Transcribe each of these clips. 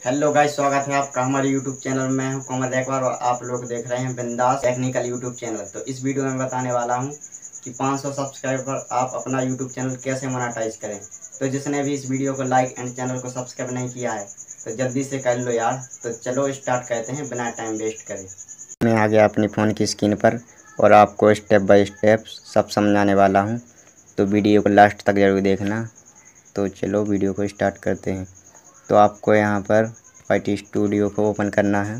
Hello guys, स्वागत है आपका हमारे यूट्यूब चैनल में। हूं कोमल रेकवार और आप लोग देख रहे हैं बिंदास टेक्निकल यूट्यूब चैनल। तो इस वीडियो में बताने वाला हूं कि 500 सब्सक्राइबर पर आप अपना यूट्यूब चैनल कैसे मोनेटाइज करें। तो जिसने भी इस वीडियो को लाइक एंड चैनल को सब्सक्राइब नहीं किया है तो जल्दी से कर लो यार। तो चलो स्टार्ट करते हैं बिना टाइम वेस्ट करें। मैं आ गया अपनी फ़ोन की स्क्रीन पर और आपको स्टेप बाय स्टेप सब समझाने वाला हूँ, तो वीडियो को लास्ट तक ज़रूर देखना। तो चलो वीडियो को स्टार्ट करते हैं। तो आपको यहाँ पर वाईटी स्टूडियो को ओपन करना है।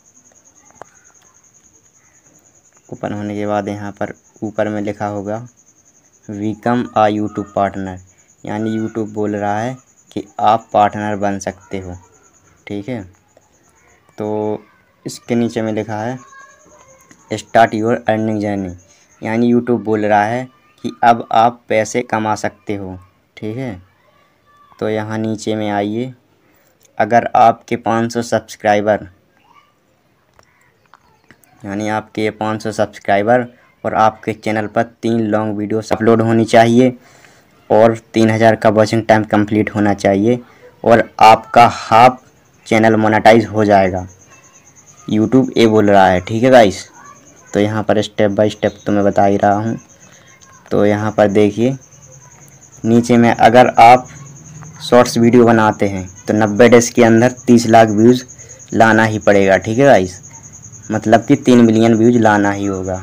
ओपन होने के बाद यहाँ पर ऊपर में लिखा होगा बिकम आ यूट्यूब पार्टनर, यानी यूट्यूब बोल रहा है कि आप पार्टनर बन सकते हो। ठीक है, तो इसके नीचे में लिखा है स्टार्ट योर अर्निंग जर्नी, यानी यूट्यूब बोल रहा है कि अब आप पैसे कमा सकते हो। ठीक है, तो यहाँ नीचे में आइए। अगर आपके 500 सब्सक्राइबर, यानी आपके 500 सब्सक्राइबर और आपके चैनल पर 3 लॉन्ग वीडियोस अपलोड होनी चाहिए और 3000 का वॉचिंग टाइम कंप्लीट होना चाहिए और आपका हाफ चैनल मोनेटाइज हो जाएगा। यूट्यूब ये बोल रहा है। ठीक है गाइस, तो यहाँ पर स्टेप बाय स्टेप तो मैं बता ही रहा हूँ। तो यहाँ पर देखिए नीचे में, अगर आप शॉर्ट्स वीडियो बनाते हैं तो 90 डेज़ के अंदर 30 लाख व्यूज़ लाना ही पड़ेगा। ठीक है गाइस, मतलब कि 3 मिलियन व्यूज़ लाना ही होगा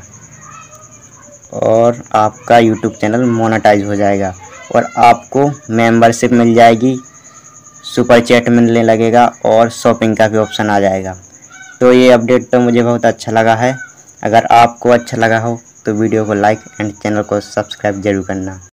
और आपका यूट्यूब चैनल मोनेटाइज हो जाएगा और आपको मेंबरशिप मिल जाएगी, सुपर चैट मिलने लगेगा और शॉपिंग का भी ऑप्शन आ जाएगा। तो ये अपडेट तो मुझे बहुत अच्छा लगा है। अगर आपको अच्छा लगा हो तो वीडियो को लाइक एंड चैनल को सब्सक्राइब जरूर करना।